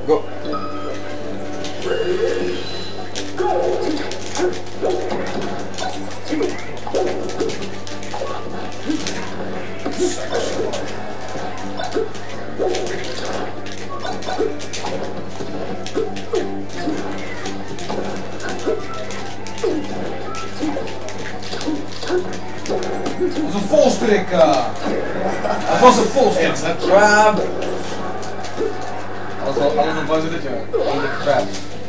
Go. Dat was een volstrik. Dat was een volstrik. It's a trap. Alles nog buiten dit jaar. Only trap.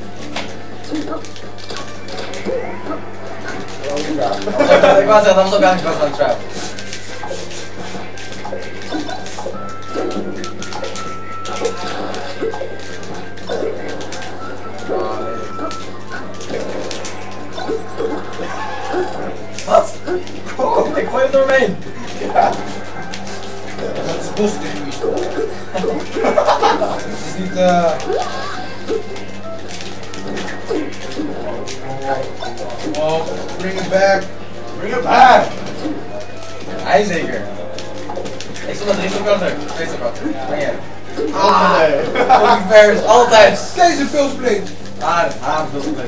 Ik wou zeggen, dat was ook eigenlijk wel een trap. Wat? Oh, ik gooi het door me heen. Ja. Dat is bostechnisch. Het is niet Oh, bring it back. Bring it back! Hij zeker. Ik stond met 3 seconden. 2 seconden. Ben jij? Ah, nee. Fucking Paris, altijd! Deze veelspleet. Haar veel split.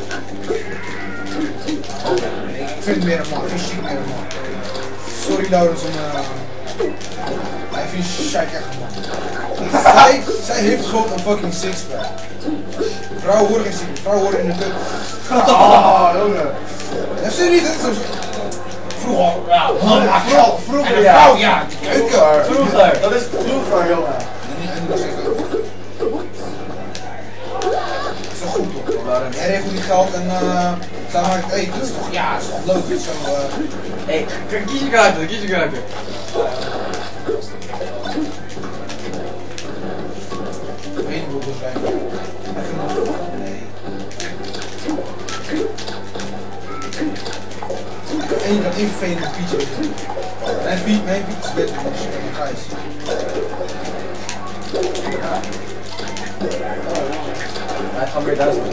Ik vind het meer een man, fysiek meer een man. Sorry Laurens om hij vindt Shaq echt een man. Zij heeft gewoon een fucking sixpack. Vrouwen horen geen sixpack, vrouwen horen in de kut. Oh, jongen. Dat zie je niet, hè? Vroeger, ja, vroeger, ja. vrouw, ja, die keuken. Vroeger, dat is vroeger, jongen. En dat is echt ook. Dat is toch goed toch? Hij heeft niet geld en zij maakt het eten, dus toch, ja, dat is toch logisch zo. Hé, kies je karakter, kies je karakter. Ik weet niet hoe het zijn. Nee. Eén dat één vervelende feature is. Mijn beat is beter dan Gijs. Hij gaat weer duizend.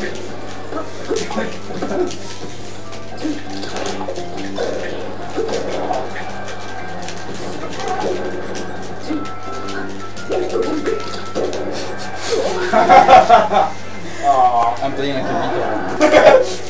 I'm playing like a guitar.